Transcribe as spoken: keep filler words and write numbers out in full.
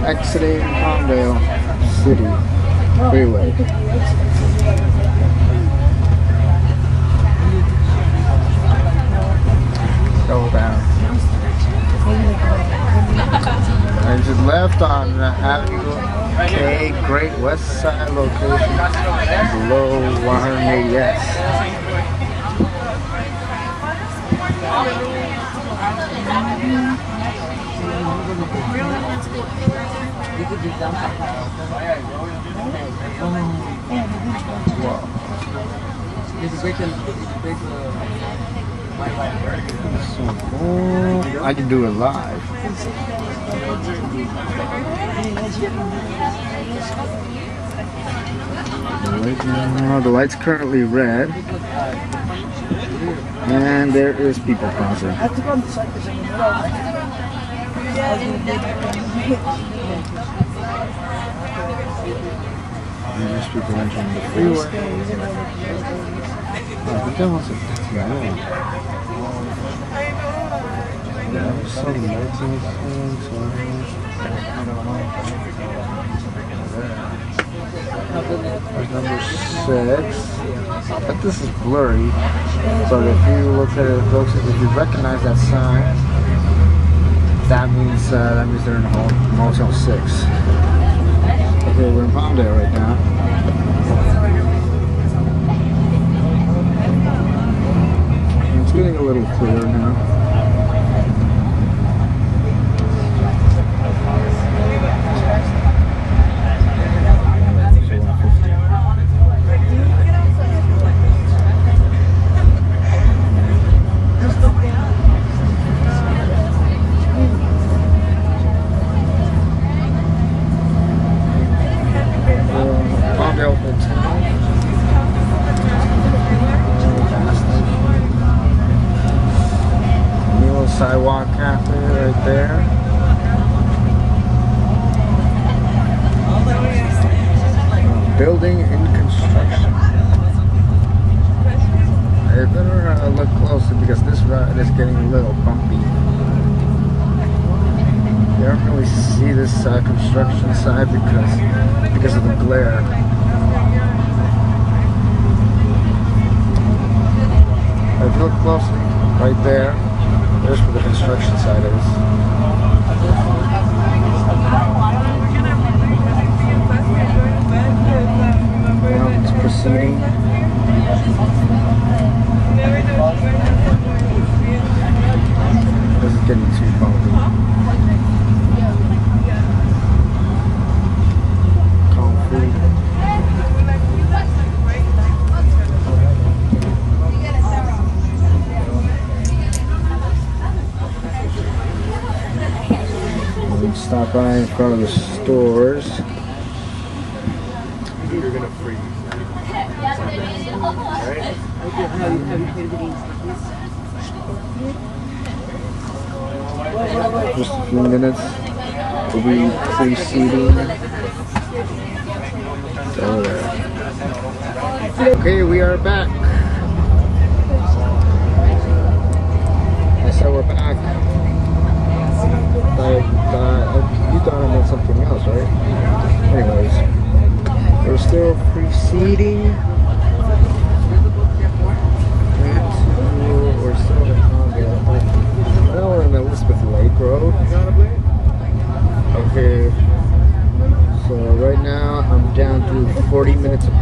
exiting Palmdale City freeway. Go down. I just left on Avenue K, Great West Side location, below one hundred eighty S. Wow. So cool. I can do it live. Right now, the light's currently red, and there is people crossing. And there's people entering the freeway. Oh, I think that wants to go. Yeah, there's some lights in this thing, so there's number six. But this is blurry. But if you look at it, folks, if you recognize that sign, that means uh, that means they're in Motel six. Okay, we're in Palmdale right now. It's getting a little clearer now. Sidewalk cafe right there. Building in construction. I better uh, look closer because this road is getting a little bumpy. You don't really see this uh, construction side because because of the glare. If you look closely, right there. There's where the construction side is. Now it's proceeding. This is getting too bumpy. Concrete. Stop by in front of the stores. You're gonna freeze. Right? Just a few minutes. We'll be preceding. Oh, there. Okay, we are back. I said we're back. I, uh, you thought I meant something else, right? Anyways, we're still proceeding into, we're still in Palmdale. Now we're in Elizabeth Lake Road. Okay, so right now I'm down to forty minutes of